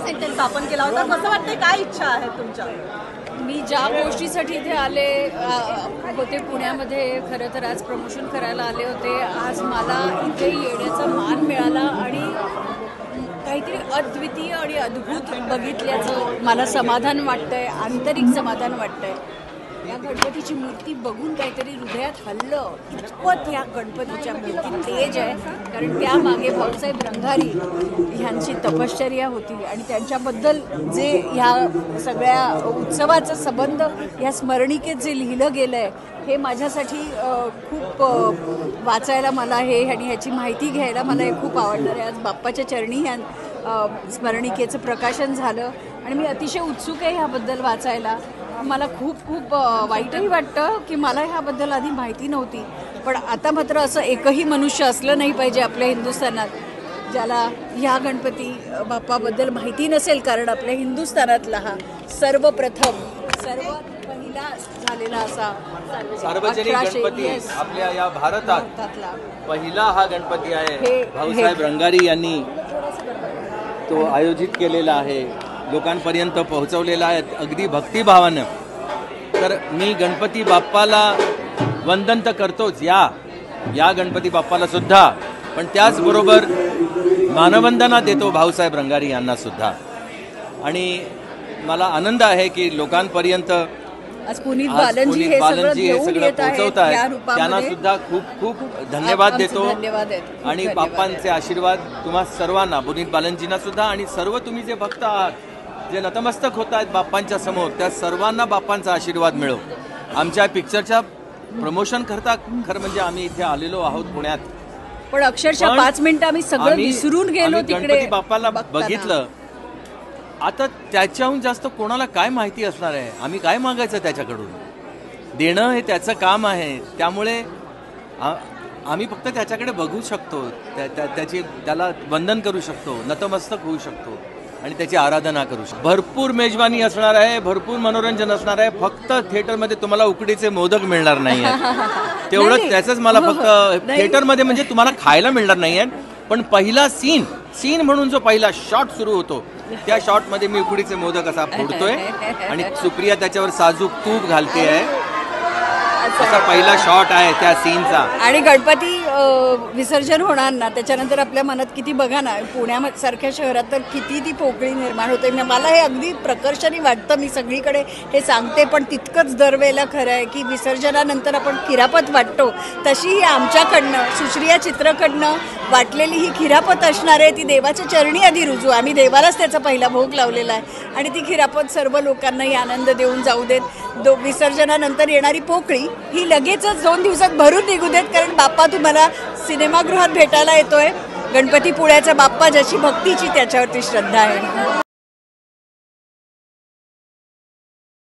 Centre स्थापन केला होता. कसं वाटतंय, काय इच्छा आहे तुमच्या? मी ज्या गोष्टीसाठी इथे आले होते पुण्यामध्ये, खरं तर आज प्रमोशन करायला आले होते. आज मला इथे येण्याचा मान मिळाला आणि काहीतरी अद्वितीय आणि अद्भुत बघितल्याचं मला समाधान वाटतंय, आंतरिक समाधान वाटतंय. या गणपतीची मूर्ती बघून काहीतरी हृदयात हल्लं. इतपत या गणपतीच्या मूर्तीत तेज आहे, कारण त्यामागे भाऊसाहेब रंगारी ह्यांची तपश्चर्या होती आणि त्यांच्याबद्दल जे ह्या सगळ्या उत्सवाचा संबंध ह्या स्मरणिकेत जे लिहिलं गेलं आहे, हे माझ्यासाठी खूप वाचायला मला हे आणि ह्याची माहिती घ्यायला मला हे खूप आवडणार आहे. आज बाप्पाच्या चरणी ह्या स्मरणिकेचं प्रकाशन झालं आणि मी अतिशय उत्सुक आहे ह्याबद्दल वाचायला. मला खूप खूप वाईटही वाटतं की मला ह्याबद्दल आधी माहिती नव्हती. पण आता मात्र असं एकही मनुष्य असलं नाही पाहिजे आपल्या हिंदुस्थानात ज्याला ह्या गणपती बाप्पाबद्दल माहिती नसेल, कारण आपल्या हिंदुस्थानातला हा सर्वप्रथम सर्वात पहिला झालेला असा सार्वजनिक गणपती आपल्या या भारतातला पहिला हा गणपती आहे. भाऊसाहेब रंगारी यांनी तो आयोजित केलेला आहे, लोकांपर्यंत पोहोचवलेला आहे अगदी भक्तिभावानं. तर मी गणपती बाप्पाला वंदन तर करतोच, या गणपती बाप्पाला सुद्धा, पण त्याचबरोबर मानवंदना देतो भाऊसाहेब रंगारी यांना सुद्धा. आणि मला आनंद आहे की लोकांपर्यंत आज पुनीत बालनजी हे सगळं पोहोचवत आहेत, त्यांना सुद्धा खूप खूप धन्यवाद देतो. आणि बाप्पांचे आशीर्वाद तुम्हा सर्वांना, पुनीत बालनजींना सुद्धा, आणि सर्व तुम्ही जे भक्त आहात, जे नतमस्तक होत आहेत बाप्पांच्या समोर, त्या सर्वांना बाप्पांचा आशीर्वाद मिळो. आमच्या पिक्चरच्या प्रमोशन करता खरं म्हणजे आम्ही इथे आलेलो आहोत पुण्यात, पण अक्षरशः 5 मिनिटं आम्ही सगळं विसरून गेलो. तिकडे गणपती बाप्पाला बघितलं. आता त्याच्याहून जास्त कोणाला काय माहिती असणार आहे? आम्ही काय मागायचं त्याच्याकडून? देणं हे त्याचं काम आहे. त्यामुळे आम्ही फक्त त्याच्याकडे बघू शकतो, त्याला वंदन करू शकतो, नतमस्तक होऊ शकतो आणि त्याची आराधना करू शकतो. भरपूर मेजवानी असणार आहे, भरपूर मनोरंजन असणार आहे. फक्त थिएटरमध्ये तुम्हाला उकडीचे मोदक मिळणार नाही आहेत, तेवढंच. त्याचंच मला फक्त थिएटरमध्ये म्हणजे तुम्हाला खायला मिळणार नाही आहेत, पण पहिला सीन म्हणून जो पहिला शॉट सुरू होतो, त्या शॉटमध्ये मी उकडीचे मोदक असा फोडतोय आणि सुप्रिया त्याच्यावर साजूक तूप घालते आहे. असा पहिला शॉट आहे त्या सीनचा. आणि गणपती विसर्जन होणार ना, त्याच्यानंतर आपल्या मनात किती, बघा ना, पुण्यासारख्या शहरात तर किती ती पोकळी निर्माण होते. मला हे अगदी प्रकर्षाने वाटतं, मी सगळीकडे हे सांगते, पण तितकंच दरवेळेला खरं आहे की विसर्जनानंतर आपण खिरापत वाटतो, तशी ही आमच्याकडनं, सुश्रिया चित्रकडनं वाटलेली ही खिरापत असणार आहे. ती देवाच्या चरणी आधी रुजू, आम्ही देवालाच त्याचा पहिला भोग लावलेला आहे आणि ती खिरापत सर्व लोकांनाही आनंद देऊन जाऊ देत. विसर्जनानंतर येणारी पोकळी ही लगेचच 2 दिवसात भरून निघू देत, कारण बाप्पा तुम्हाला सिनेमागृहात भेटायला येतोय. गणपतीपुळ्याचा बाप्पा, ज्याची भक्तीची त्याच्यावरती श्रद्धा आहे.